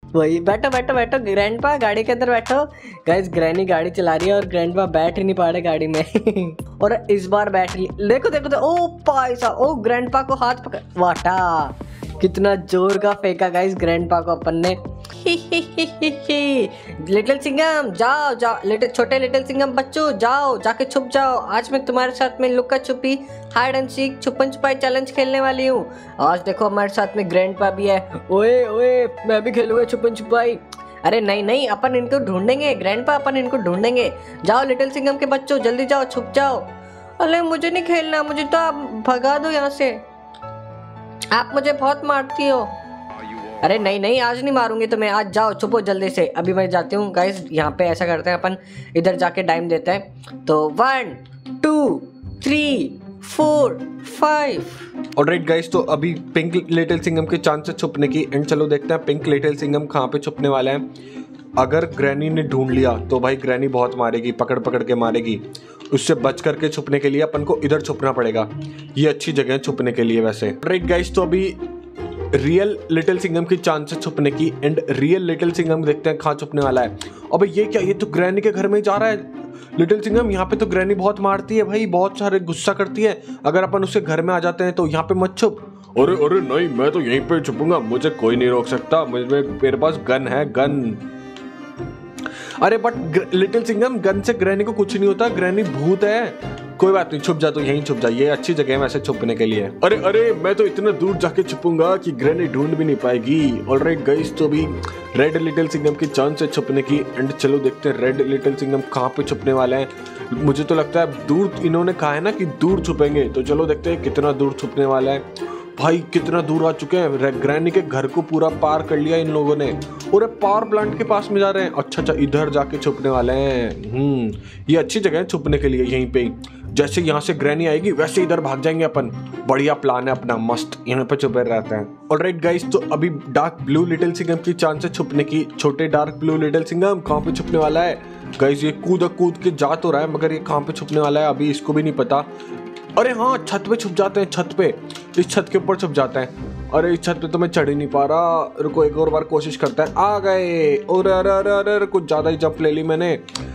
वही, बैठो बैठो बैठो ग्रैंडपा, गाड़ी के अंदर बैठो। गाइस ग्रैनी गाड़ी चला रही है और ग्रैंडपा बैठ ही नहीं पा रहे गाड़ी में। और इस बार बैठ ली, देखो देखो देखो, ओ पैसा, ओ ग्रैंडपा को हाथ पकड़, वाटा कितना जोर का फेंका गाइस ग्रैंडपा को अपन ने। लिटिल सिंघम जाओ जाओ, छोटे लिटिल सिंघम बच्चों जाओ, जाके छुप जाओ। आज मैं तुम्हारे साथ में लुका छुपी, हाइड एंड सीक, छुपन छुपाई चैलेंज खेलने वाली हूँ। आज देखो हमारे साथ में ग्रैंडपा भी है। ओए ओए मैं भी खेलूंगा छुपन छुपाई। अरे नहीं नहीं, अपन इनको ढूंढेंगे ग्रैंडपा, अपन इनको ढूंढेंगे। जाओ लिटिल सिंघम के बच्चों जल्दी जाओ, छुप जाओ। अरे मुझे नहीं खेलना, मुझे तो आप भगा दो यहाँ से, आप मुझे बहुत मारती हो। अरे नहीं नहीं, आज नहीं मारूंगी तुम्हें, आज जाओ छुपो जल्दी से। अभी मैं जाती हूँ गाइस, यहाँ पे ऐसा करते हैं अपन, इधर जाके टाइम देते हैं। तो 1 2 3 4 5। ऑलराइट गाइस, तो अभी पिंक लिटिल सिंघम के चांस है छुपने की। एंड चलो देखते हैं पिंक लिटिल सिंघम कहाँ पे छुपने वाला है। अगर ग्रैनी ने ढूंढ लिया तो भाई ग्रैनी बहुत मारेगी, पकड़ पकड़ के मारेगी। उससे बच करके छुपने के लिए अपन को इधर छुपना पड़ेगा। ये अच्छी जगह है छुपने के लिए वैसे। ऑलराइट गाइस, तो अभी रियल लिटिल सिंघम की चांस है छुपने की। एंड रियल लिटिल सिंघम देखते हैं कहाँ छुपने वाला है। अबे ये क्या, ये तो ग्रैनी के घर में ही जा रहा है लिटिल सिंघम। यहाँ पे तो ग्रैनी बहुत मारती है भाई, बहुत सारे गुस्सा करती है। अगर अपन उसके घर में आ जाते हैं तो यहाँ पे मत छुप। अरे अरे नहीं, मैं तो यहीं पे छुपूंगा, मुझे कोई नहीं रोक सकता, मेरे पास गन है, गन। अरे बट लिटिल सिंघम, गन से ग्रैनी को कुछ नहीं होता, ग्रैनी भूत है। कोई बात नहीं, छुप जा तो यहीं छुप जा, ये अच्छी जगह है वैसे छुपने के लिए। अरे अरे मैं तो इतना दूर जाके छुपूंगा कि ग्रैनी ढूंढ भी नहीं पाएगी। ऑलराइट गाइस, तो भी रेड लिटिल सिंघम की चांस है छुपने की। एंड चलो देखते हैं रेड लिटिल सिंघम कहाँ पे छुपने वाला है। मुझे तो लगता है दूर, इन्होंने कहा है ना कि दूर छुपेंगे, तो चलो देखते हैं कितना दूर छुपने वाला है। भाई कितना दूर आ चुके हैं, ग्रैनी के घर को पूरा पार कर लिया इन लोगों ने। और पावर प्लांट के पास में जा रहे हैं। अच्छा अच्छा, इधर जाके छुपने वाले हैं। ये अच्छी जगह है छुपने के लिए, यहीं पे ही। जैसे यहाँ से ग्रैनी आएगी वैसे इधर भाग जाएंगे अपन। बढ़िया प्लान है अपना, मस्त यहाँ पे छुपे रहते हैं। ऑलराइट गाइस, तो अभी डार्क ब्लू लिटिल सिंघम की चांस है छुपने की। छोटे डार्क ब्लू लिटिल सिंघम कहाँ पे छुपने वाला है गाइस। ये कूद कूद के जा तो रहा है, मगर ये कहाँ पे छुपने वाला है अभी इसको भी नहीं पता। अरे हाँ, छत पे छुप जाते हैं, छत पे, इस छत के ऊपर छुप जाते हैं। अरे इस छत पे तो मैं चढ़ ही नहीं पा रहा, रुको एक और बार कोशिश करता है। आ गए। और अरे अरे अरे कुछ ज्यादा ही जंप ले ली मैंने।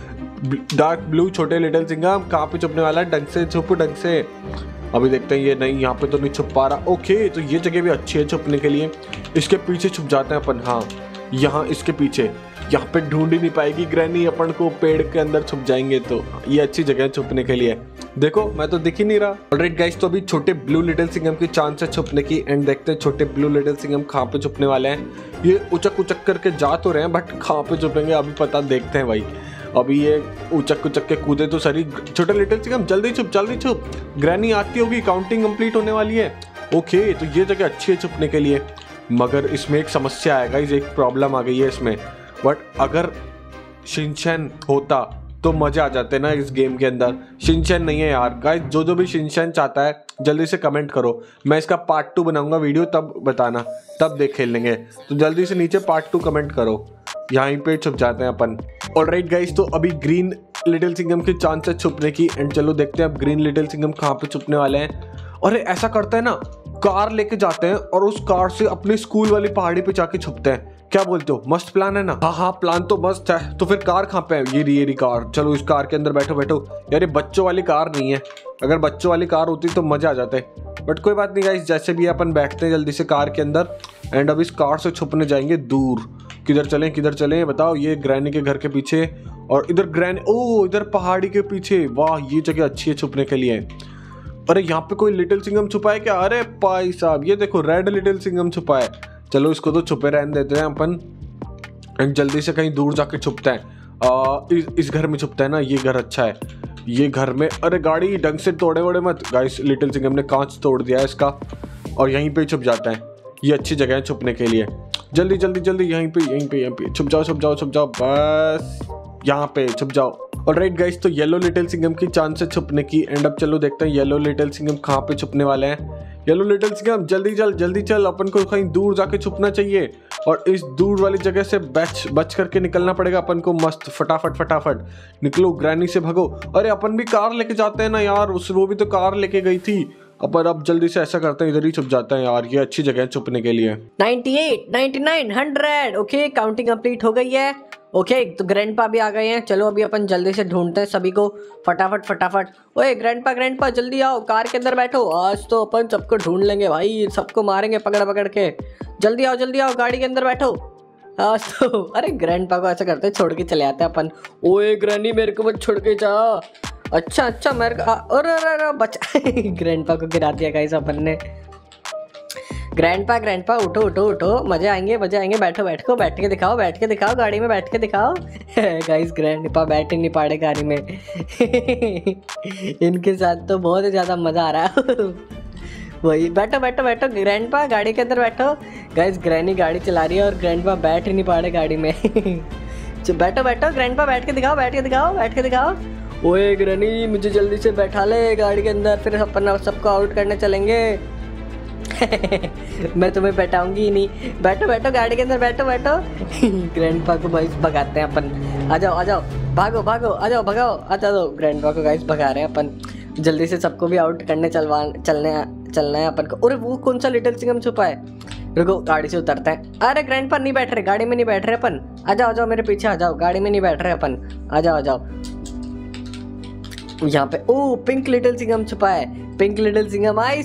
डार्क ब्लू छोटे लिटिल सिंघम कहाँ पे छुपने वाला है, ढंग से छुप, ढंग से। अभी देखते हैं, ये नहीं, यहाँ पे तो नहीं छुप पा रहा। ओके, तो ये जगह भी अच्छी है छुपने के लिए। इसके पीछे छुप जाते हैं अपन। हाँ यहाँ इसके पीछे, यहाँ पे ढूंढ ही नहीं पाएगी ग्रैनी अपन को, पेड़ के अंदर छुप जाएंगे। तो ये अच्छी जगह है छुपने के लिए। देखो मैं तो दिख ही नहीं रहा। ऑलराइट गाइस, तो अभी छोटे ब्लू लिटिल सिंघम की चांस है छुपने की। एंड देखते हैं छोटे ब्लू लिटिल सिंघम कहाँ पे छुपने वाले हैं। ये उचक उचक करके जा तो रहे हैं, बट कहाँ पे छुपेंगे अभी पता, देखते हैं भाई। अभी ये उचक उचक के कूदे तो सरी। छोटे लिटिल सिंघम जल्दी छुप, जल्दी छुप, ग्रैनी आती होगी, काउंटिंग कंप्लीट होने वाली है। ओके, तो ये जगह अच्छी है छुपने के लिए, मगर इसमें एक समस्या आएगा, एक प्रॉब्लम आ गई है इसमें। बट अगर शिनचैन होता तो मजे आ जाते ना इस गेम के अंदर। शिनचैन नहीं है यार गाइस, जो भी शिनचैन चाहता है जल्दी से कमेंट करो, मैं इसका पार्ट 2 बनाऊंगा वीडियो, तब बताना, तब देख खेल लेंगे। तो जल्दी से नीचे पार्ट 2 कमेंट करो, यहीं पे छुप जाते हैं अपन। ऑलराइट गाइस, तो अभी ग्रीन लिटिल सिंघम की चांस है छुपने की। एंड चलो देखते हैं अब ग्रीन लिटिल सिंघम कहाँ पे छुपने वाले हैं। अरे ऐसा करते हैं ना, कार लेके जाते हैं और उस कार से अपनी स्कूल वाली पहाड़ी पे जाके छुपते हैं। क्या बोलते हो, मस्त प्लान है ना। हाँ हाँ, प्लान तो मस्त है। तो फिर कार कहाँ पे है, ये रही कार। चलो इस कार के अंदर बैठो बैठो। यार ये बच्चों वाली कार नहीं है, अगर बच्चों वाली कार होती तो मजा आ जाते। बट कोई बात नहीं गाइस, जैसे भी अपन बैठते हैं जल्दी से कार के अंदर। एंड अब इस कार से छुपने जाएंगे दूर। किधर चलें बताओ। ये ग्रैनी के घर के पीछे, और इधर ग्रैनी, ओ इधर पहाड़ी के पीछे। वाह, ये जगह अच्छी है छुपने के लिए। अरे यहाँ पे कोई लिटिल सिंघम छुपा है क्या। अरे भाई साहब, ये देखो रेड लिटिल सिंघम छुपा है। चलो इसको तो छुपे रहने देते हैं अपन। एंड जल्दी से कहीं दूर जाके छुपता है। इस घर में छुपता है ना, ये घर अच्छा है। ये घर में, अरे गाड़ी ढंग से तोड़े वोड़े मत गाइस। लिटिल सिंघम ने कांच तोड़ दिया है इसका, और यहीं पे छुप जाता है। ये अच्छी जगह है छुपने के लिए। जल्दी जल्दी जल्दी, यहीं पे छुप जाओ, बस यहाँ पे छुप जाओ। ऑलराइट गाइस, तो येलो लिटिल सिंघम की चांस है छुपने की। एंड अब चलो देखते हैं येलो लिटिल सिंघम कहाँ पे छुपने वाले हैं। येलो लिटिल सिंघम जल्दी चल, अपन को कहीं दूर जाके छुपना चाहिए। और इस दूर वाली जगह से बच करके निकलना पड़ेगा अपन को। मस्त फटाफट निकलो, ग्रैनी से भगो। अरे अपन भी कार लेके जाते हैं ना यार, वो भी तो कार लेके गई थी। अपन अब जल्दी से ऐसा करते हैं, इधर ही छुप जाते हैं यार, ये अच्छी जगह है छुपने के लिए। 98, 99, 100। ओके, काउंटिंग कंप्लीट हो गई है। ओके, तो ग्रैंडपा भी आ गए हैं। चलो अभी अपन जल्दी से ढूंढते हैं सभी को, फटाफट फटाफट। ओए ग्रैंडपा जल्दी आओ, कार के अंदर बैठो। आज तो अपन सबको ढूंढ लेंगे भाई, सबको मारेंगे पकड़ पकड़ के। जल्दी आओ गाड़ी के अंदर बैठो आज तो। अरे ग्रैंडपा को ऐसा करते छोड़ के चले आते हैं अपन। ओए ग्रैनी मेरे को मत छोड़ के जा। अच्छा मेरे को अरे बचा। ग्रैंडपा को गिरा दिया गाइस अपन ने। ग्रैंडपा उठो, मजे आएंगे। बैठ के दिखाओ गाड़ी में, बैठ के दिखाओ। गाइस ग्रैंडपा बैठ ही नहीं पाड़े गाड़ी में। इनके साथ तो बहुत ज्यादा मजा आ रहा है। वही बैठो ग्रैंडपा गाड़ी के अंदर बैठो। गाइस ग्रैनी गाड़ी चला रही है और ग्रैंडपा बैठ ही नहीं पाड़े गाड़ी में। बैठो ग्रैंडपा, बैठ के दिखाओ। ओए ग्रैनी मुझे जल्दी से बैठा ले गाड़ी के अंदर, फिर अपन सबको आउट करने चलेंगे। मैं तुम्हें बैठाऊंगी ही नहीं। बैठो गाड़ी के अंदर, बैठो। ग्रैंडपा को गाइस भगाते हैं अपन। आ जाओ भागो भगाओ। अच्छा तो ग्रैंडपा को गाइस भगा रहे हैं अपन। जल्दी से सबको भी आउट करने चलना है अपन को। अरे वो कौन सा लिटिल सिंघम छुपा है? रुको गाड़ी से उतरते हैं। अरे ग्रैंडपा नहीं बैठ रहे, गाड़ी में नहीं बैठ रहे अपन। आ जाओ मेरे पीछे आ जाओ, गाड़ी में नहीं बैठ रहे अपन। आ जाओ यहाँ पे। ओ पिंक लिटिल सिंघम छुपा है। Pink little Singham I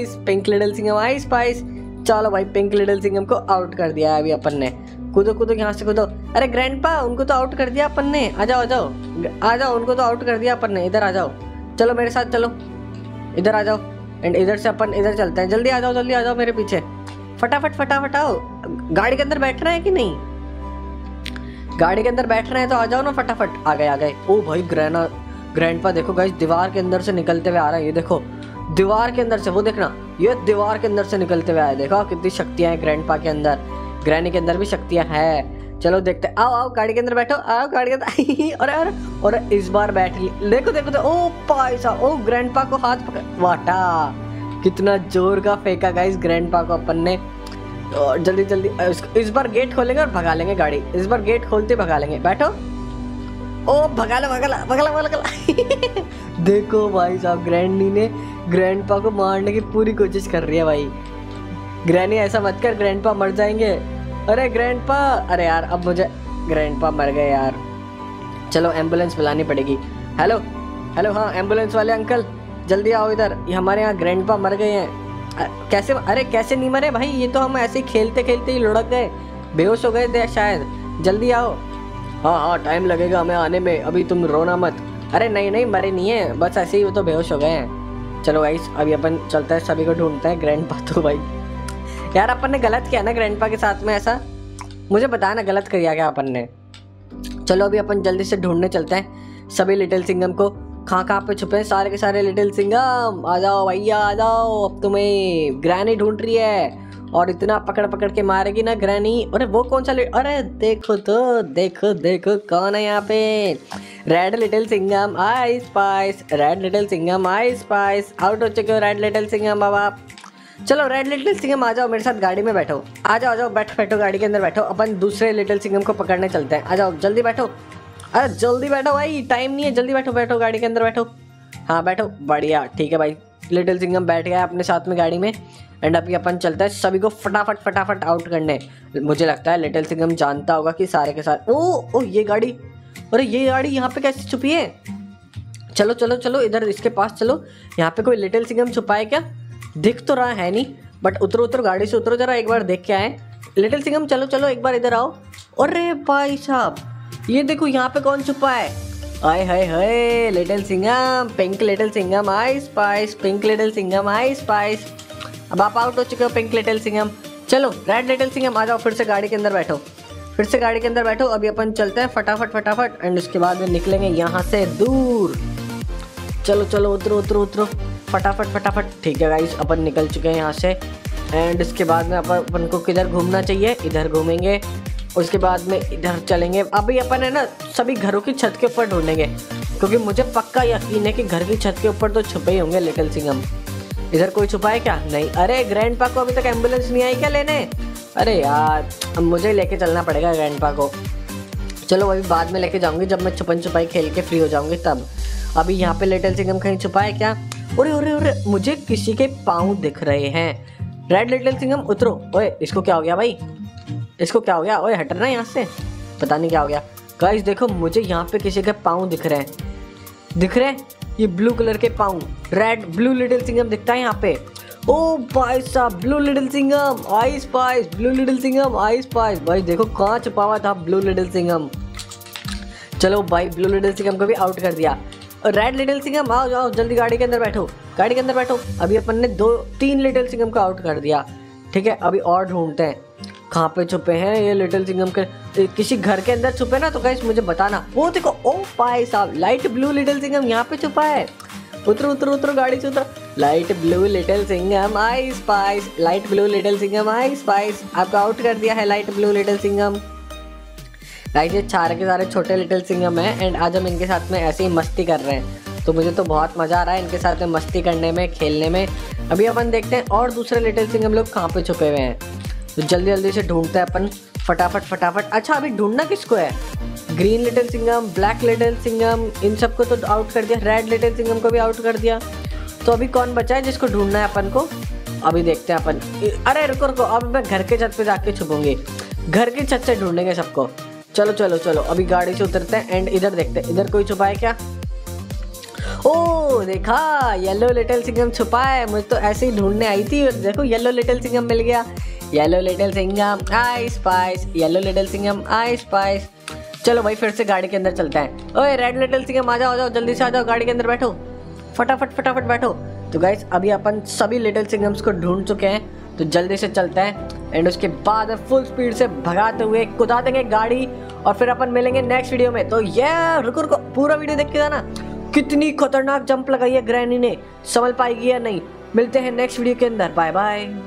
spy. चलो भाई पिंक लिटिल सिंघम को आउट कर दिया है अभी अपन ने। कूदो यहाँ से कूदो। अरे ग्रैंडपा उनको तो आउट कर दिया अपन ने। आ जाओ उनको तो आउट कर दिया अपन ने। इधर आ जाओ, चलो मेरे साथ चलो, इधर आ जाओ। एंड इधर से अपन इधर चलते हैं। जल्दी आ जाओ मेरे पीछे। फटाफट आओ। गाड़ी के अंदर बैठ रहे हैं कि नहीं? गाड़ी के अंदर बैठ रहे हैं तो आ जाओ ना फटाफट। आ गए। ओ भाई ग्रैंडपा देखो गाइस दीवार के अंदर से निकलते हुए आ रहा है। ये देखो दीवार के अंदर से, वो देखना ये दीवार के अंदर से निकलते हुए आया। देखो कितनी शक्तियां हैं ग्रैंडपा के अंदर। ग्रैनी के अंदर भी शक्तियां हैं। चलो देखते। आओ गाड़ी के अंदर बैठो। आओ गाड़ी के अंदर। और इस बार बैठ ली। देखो ओ पैसा। ओ ग्रैंडपा को हाथ पकड़ वाटा। कितना जोर का फेंका गाइस ग्रैंडपा को अपन ने। और जल्दी इस बार गेट खोलेंगे और भगा लेंगे गाड़ी। इस बार गेट खोलते भगा लेंगे। बैठो। ओ भगा ला। देखो भाई साहब ग्रैनी ने ग्रैंडपा को मारने की पूरी कोशिश कर रही है भाई। ग्रैनी ऐसा मत कर, ग्रैंडपा मर जाएंगे। अरे ग्रैंडपा, अरे यार अब मुझे ग्रैंडपा मर गए यार। चलो एम्बुलेंस बुलानी पड़ेगी। हेलो हाँ एम्बुलेंस वाले अंकल जल्दी आओ इधर। ये हमारे यहाँ ग्रैंडपा मर गए हैं। कैसे? अरे कैसे नहीं मरे भाई, ये तो हम ऐसे ही खेलते ही लुढ़क गए, बेहोश हो गए थे शायद। जल्दी आओ। हाँ टाइम लगेगा हमें आने में, अभी तुम रोना मत। अरे नहीं मरे नहीं है, बस ऐसे ही वो तो बेहोश हो गए हैं। चलो गाइस अभी अपन चलते हैं, सभी को ढूंढते हैं। ग्रैंडपा तो भाई यार अपन ने गलत किया ना ग्रैंडपा के साथ में ऐसा। मुझे बता ना गलत किया क्या अपन ने। चलो अभी अपन जल्दी से ढूंढने चलते हैं सभी लिटिल सिंघम को। कहाँ पे छुपे हैं सारे के सारे लिटिल सिंघम। आ जाओ भैया आ जाओ। अब तुम्हें ग्रैनी ढूंढ रही है और इतना पकड़ के मारेगी ना ग्रैनी। अरे वो कौन सा अरे देखो तो देखो कौन है यहाँ पे। Red little Singham I spy. Out हो चुके हो रेड लिटिल सिंघम बाबा। चलो रेड लिटिल सिंघम आ जाओ मेरे साथ गाड़ी में बैठो। आ जाओ बैठो गाड़ी के अंदर बैठो। अपन दूसरे लिटिल सिंघम को पकड़ने चलते हैं। आ जाओ जल्दी बैठो। अरे जल्दी बैठो भाई, टाइम नहीं है, जल्दी बैठो गाड़ी के अंदर बैठो। हाँ बैठो, बढ़िया ठीक है भाई। लिटिल सिंघम बैठ गया अपने साथ में गाड़ी में। एंड अभी अपन चलता है सभी को फटाफट आउट करने। मुझे लगता है लिटिल सिंघम जानता होगा कि सारे के सारे। ओ ये गाड़ी, अरे ये गाड़ी यहाँ पे कैसे छुपी है? चलो इधर इसके पास चलो। यहाँ पे कोई लिटिल सिंघम छुपा है क्या? दिख तो रहा है नहीं, बट उतरो गाड़ी से उतरो जरा, एक बार देख के आए। लिटिल सिंघम चलो एक बार इधर आओ। अरे भाई साहब ये देखो यहाँ पे कौन छुपा है। आए hi little Singham, pink little Singham I spy. अब आप आउट हो चुके हो पिंक लिटिल सिंघम। चलो रेड लिटिल सिंघम आ जाओ, फिर से गाड़ी के अंदर बैठो। अभी अपन चलते हैं फटाफट। एंड उसके बाद में निकलेंगे यहाँ से दूर। चलो उतरो फटाफट। ठीक है गाइस अपन निकल चुके हैं यहाँ से। एंड इसके बाद में अपन को किधर घूमना चाहिए? इधर घूमेंगे, उसके बाद में इधर चलेंगे। अभी अपन है ना सभी घरों की छत के ऊपर ढूंढेंगे, क्योंकि मुझे पक्का यकीन है कि घर की छत के ऊपर तो छुपे ही होंगे लिटिल सिंघम। इधर कोई छुपा है क्या? नहीं। अरे ग्रैंडपा को अभी तक एम्बुलेंस नहीं आई क्या लेने? अरे यार अब मुझे लेके चलना पड़ेगा ग्रैंडपा को। चलो अभी बाद में लेके जाऊंगी जब मैं छुपन छुपाई खेल के फ्री हो जाऊंगी तब। अभी यहाँ पे लिटिल सिंघम कहीं छुपा है क्या? अरे अरे अरे, मुझे किसी के पाँव दिख रहे हैं। रेड लिटिल सिंघम उतरो। ओए इसको क्या हो गया भाई, इसको क्या हो गया? ओए हटना यहाँ से, पता नहीं क्या हो गया। गाइस देखो मुझे यहाँ पे किसी के पाँव दिख रहे हैं, दिख रहे हैं ये ब्लू कलर के पाँव। रेड ब्लू लिटिल सिंघम दिखता है यहाँ पे। ओ भाई साहब, blue little Singham I spy, blue little Singham I spy. भाई देखो कहाँ छुपा हुआ था ब्लू लिटिल सिंघम। चलो भाई ब्लू लिटिल सिंघम को भी आउट कर दिया। और रेड लिटिल सिंघम आओ जाओ जल्दी गाड़ी के अंदर बैठो, गाड़ी के अंदर बैठो। अभी अपन ने 2-3 लिटिल सिंघम को आउट कर दिया। ठीक है, अभी और ढूंढते हैं कहाँ पे छुपे हैं ये लिटिल सिंघम के। किसी घर के अंदर छुपे ना तो गाइस मुझे बताना। वो देखो, ओ भाई साहब लाइट ब्लू लिटिल सिंघम यहाँ पे छुपा है। उतरो उतरो उतरो गाड़ी से उतरो। Light blue little Singham I spy, light blue little Singham I spy. आपको आउट कर दिया है light blue little Singham. Guys ये सारे के सारे छोटे लिटिल सिंघम हैं एंड आज हम इनके साथ में ऐसे ही मस्ती कर रहे हैं, तो मुझे तो बहुत मज़ा आ रहा है इनके साथ में मस्ती करने में, खेलने में। अभी अपन देखते हैं और दूसरे लिटिल सिंघम लोग कहाँ पे छुपे हुए हैं, तो जल्दी जल्दी से ढूंढते हैं अपन फटाफट फटाफट। अच्छा अभी ढूंढना किसको है? Green little Singham, black little Singham, इन सबको तो आउट कर दिया। रेड लिटिल सिंघम को भी आउट कर दिया। तो अभी कौन बचा है जिसको ढूंढना है अपन को? अभी देखते हैं अपन। अरे रुको रुको, अब मैं घर के छत पे जाके छुपूंगी, घर की छत से ढूंढेंगे सबको। चलो चलो चलो अभी गाड़ी से उतरते हैं एंड इधर देखते हैं इधर कोई छुपा है क्या। ओ देखा, येलो लिटिल सिंघम छुपा है। मुझे तो ऐसे ही ढूंढने आई थी और देखो येलो लिटिल सिंघम मिल गया। Yellow little Singham I spy, yellow little Singham I spy. चलो भाई फिर से गाड़ी के अंदर चलते हैं। ओए रेड लिटिल सिंघम आ जाओ जल्दी से आ जाओ, गाड़ी के अंदर बैठो, फटाफट फटाफट बैठो। तो गाइस अभी अपन सभी लिटिल सिंघम्स को ढूंढ चुके हैं, तो जल्दी से चलते हैं एंड उसके बाद फुल स्पीड से भगाते हुए कुदा देंगे गाड़ी और फिर अपन मिलेंगे नेक्स्ट वीडियो में। तो ये रुको रुको, पूरा वीडियो देख के जाना। कितनी खतरनाक जंप लगाई है ग्रैनी ने, संभल पाएगी या नहीं। मिलते हैं नेक्स्ट वीडियो के अंदर, बाय बाय।